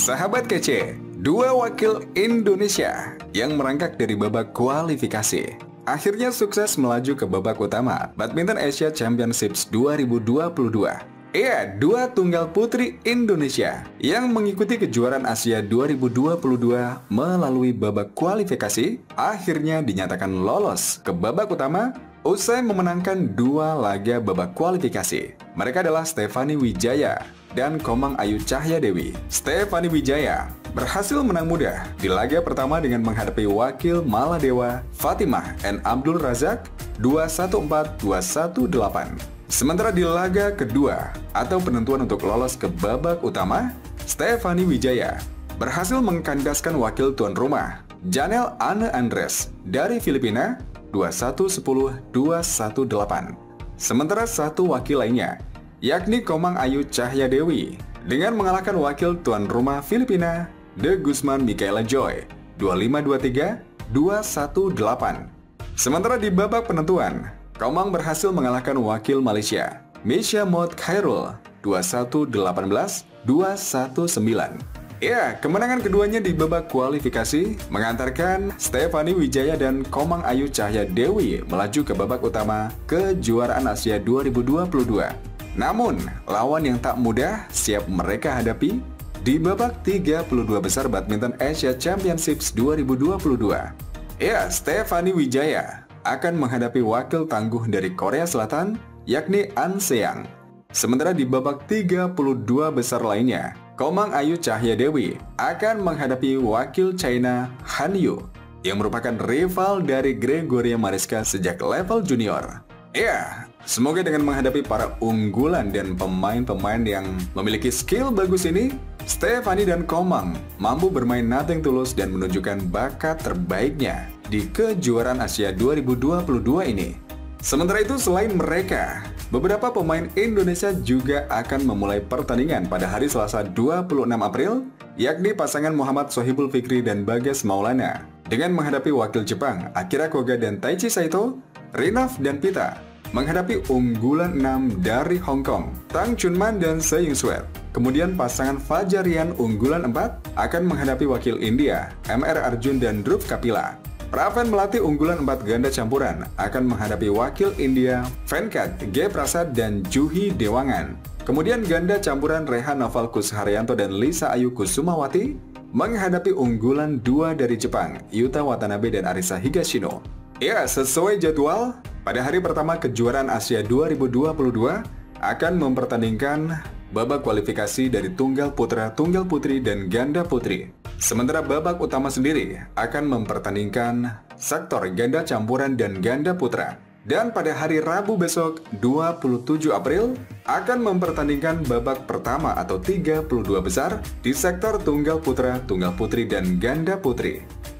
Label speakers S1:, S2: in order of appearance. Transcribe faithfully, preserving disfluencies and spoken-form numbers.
S1: Sahabat kece, dua wakil Indonesia yang merangkak dari babak kualifikasi akhirnya sukses melaju ke babak utama Badminton Asia Championships dua ribu dua puluh dua. Iya, dua tunggal putri Indonesia yang mengikuti kejuaraan Asia dua ribu dua puluh dua melalui babak kualifikasi akhirnya dinyatakan lolos ke babak utama usai memenangkan dua laga babak kualifikasi. Mereka adalah Stephanie Wijaya dan Komang Ayu Cahyadewi. Stephanie Wijaya berhasil menang mudah di laga pertama dengan menghadapi wakil Maladewa Fatimah and Abdul Razak dua satu empat, dua satu delapan. Sementara di laga kedua atau penentuan untuk lolos ke babak utama, Stephanie Wijaya berhasil mengkandaskan wakil tuan rumah Janelle Anne Andres dari Filipina dua satu sepuluh, dua satu delapan. Sementara satu wakil lainnya, yakni Komang Ayu Cahyadewi, dengan mengalahkan wakil tuan rumah Filipina, De Guzman Michaela Joy, dua lima dua tiga, dua satu delapan. Sementara di babak penentuan, Komang berhasil mengalahkan wakil Malaysia, Misha Maud Khairul, dua satu delapan belas, dua satu sembilan. Ya, kemenangan keduanya di babak kualifikasi mengantarkan Stephanie Wijaya dan Komang Ayu Cahyadewi melaju ke babak utama kejuaraan Asia dua ribu dua puluh dua. Namun, lawan yang tak mudah siap mereka hadapi di babak tiga puluh dua besar Badminton Asia Championships dua ribu dua puluh dua. Ya, Stephanie Wijaya akan menghadapi wakil tangguh dari Korea Selatan, yakni An Seang. Sementara di babak tiga puluh dua besar lainnya, Komang Ayu Cahyadewi akan menghadapi wakil China Han Yu yang merupakan rival dari Gregoria Mariska sejak level junior. Ya, semoga dengan menghadapi para unggulan dan pemain-pemain yang memiliki skill bagus ini, Stephanie dan Komang mampu bermain nothing tulus dan menunjukkan bakat terbaiknya di kejuaraan Asia dua ribu dua puluh dua ini. Sementara itu, selain mereka, beberapa pemain Indonesia juga akan memulai pertandingan pada hari Selasa dua puluh enam April, yakni pasangan Muhammad Sohibul Fikri dan Bagas Maulana, dengan menghadapi wakil Jepang Akira Koga dan Taichi Saito. Rinaf dan Pita menghadapi unggulan enam dari Hong Kong, Tang Chunman dan Se Yung Sweat. Kemudian pasangan Fajarian unggulan empat akan menghadapi wakil India, M R Arjun dan Dhruv Kapila. Praven Melati unggulan empat ganda campuran akan menghadapi wakil India, Venkat G. Prasad dan Juhi Dewangan. Kemudian ganda campuran Rehan Noval Kusharyanto dan Lisa Ayu Kusumawati menghadapi unggulan dua dari Jepang, Yuta Watanabe dan Arisa Higashino. Ya, sesuai jadwal, pada hari pertama kejuaraan Asia dua ribu dua puluh dua akan mempertandingkan babak kualifikasi dari tunggal putra, tunggal putri, dan ganda putri. Sementara babak utama sendiri akan mempertandingkan sektor ganda campuran dan ganda putra. Dan pada hari Rabu besok dua puluh tujuh April akan mempertandingkan babak pertama atau tiga puluh dua besar di sektor tunggal putra, tunggal putri, dan ganda putri.